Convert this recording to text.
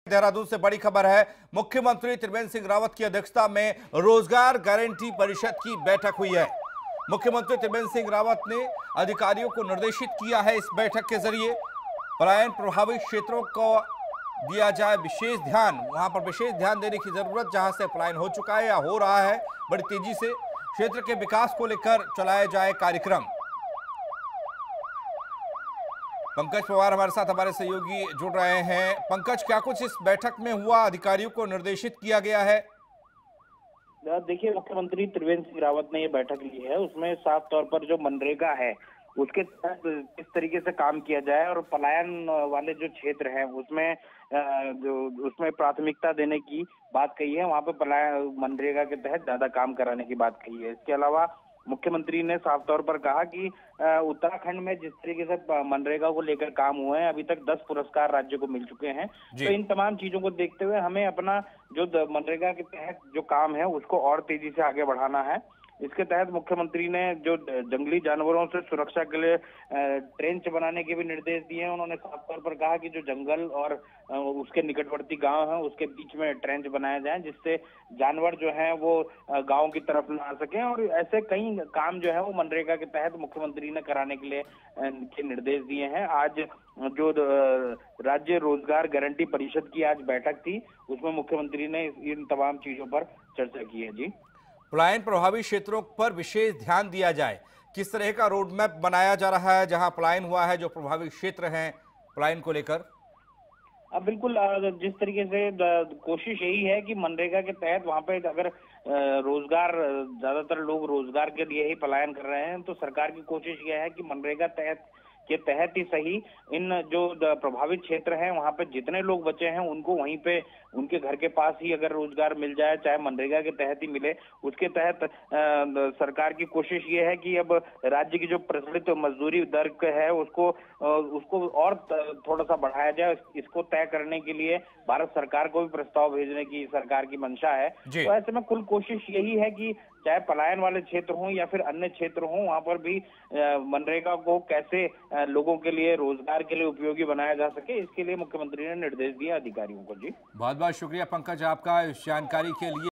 देहरादून से बड़ी खबर है। मुख्यमंत्री त्रिवेंद्र सिंह रावत की अध्यक्षता में रोजगार गारंटी परिषद की बैठक हुई है। मुख्यमंत्री त्रिवेंद्र सिंह रावत ने अधिकारियों को निर्देशित किया है इस बैठक के जरिए पलायन प्रभावित क्षेत्रों को दिया जाए विशेष ध्यान। वहां पर विशेष ध्यान देने की जरूरत, जहां से पलायन हो चुका है या हो रहा है, बड़ी तेजी से क्षेत्र के विकास को लेकर चलाया जाए कार्यक्रम। पंकज पवार हमारे साथ, हमारे सहयोगी जुड़ रहे हैं। पंकज, क्या कुछ इस बैठक में हुआ, अधिकारियों को निर्देशित किया गया है? देखिए, मुख्यमंत्री त्रिवेंद्र सिंह रावत ने ये बैठक ली है, उसमें साफ तौर पर जो मनरेगा है उसके तहत किस तरीके से काम किया जाए और पलायन वाले जो क्षेत्र हैं उसमें जो उसमें प्राथमिकता देने की बात कही है। वहां पे मनरेगा के तहत ज्यादा काम कराने की बात कही है। इसके अलावा मुख्यमंत्री ने साफ तौर पर कहा कि उत्तराखंड में जिस तरीके से मनरेगा को लेकर काम हुए हैं, अभी तक 10 पुरस्कार राज्य को मिल चुके हैं। तो इन तमाम चीजों को देखते हुए हमें अपना जो मनरेगा के तहत जो काम है उसको और तेजी से आगे बढ़ाना है। इसके तहत मुख्यमंत्री ने जो जंगली जानवरों से सुरक्षा के लिए ट्रेंच बनाने के भी निर्देश दिए हैं। उन्होंने साफ तौर पर कहा कि जो जंगल और उसके निकटवर्ती गांव हैं उसके बीच में ट्रेंच बनाया जाए, जिससे जानवर जो हैं वो गांव की तरफ न आ सकें। और ऐसे कई काम जो है वो मनरेगा के तहत मुख्यमंत्री ने कराने के लिए के निर्देश दिए हैं। आज जो राज्य रोजगार गारंटी परिषद की आज बैठक थी, उसमें मुख्यमंत्री ने इन तमाम चीजों पर चर्चा की है। जी, पलायन प्रभावित क्षेत्रों पर विशेष ध्यान दिया जाए। किस तरह का रोड मैप बनाया जा रहा है जहां पलायन हुआ है, जो प्रभावित क्षेत्र हैं पलायन को लेकर? अब बिल्कुल जिस तरीके से कोशिश यही है कि मनरेगा के तहत वहां पे अगर रोजगार, ज्यादातर लोग रोजगार के लिए ही पलायन कर रहे हैं, तो सरकार की कोशिश यह है कि मनरेगा के तहत ही सही इन जो प्रभावित क्षेत्र हैं वहां पे जितने लोग बचे हैं उनको वहीं पे उनके घर के पास ही अगर रोजगार मिल जाए, चाहे मनरेगा के तहत ही मिले। उसके तहत सरकार की कोशिश ये है कि अब राज्य की जो प्रचलित मजदूरी दर है उसको और थोड़ा सा बढ़ाया जाए। इसको तय करने के लिए भारत सरकार को भी प्रस्ताव भेजने की सरकार की मंशा है। तो ऐसे में कुल कोशिश यही है कि चाहे पलायन वाले क्षेत्र हों या फिर अन्य क्षेत्र हों, वहां पर भी मनरेगा को कैसे लोगों के लिए, रोजगार के लिए उपयोगी बनाया जा सके, इसके लिए मुख्यमंत्री ने निर्देश दिए अधिकारियों को। जी, बहुत बहुत शुक्रिया पंकज आपका इस जानकारी के लिए।